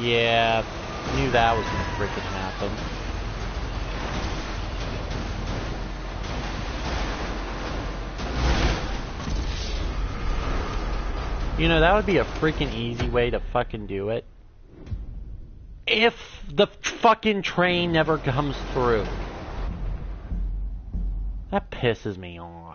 Yeah, knew that was gonna freaking happen. You know, that would be a freaking easy way to fucking do it. If the fucking train never comes through. That pisses me off.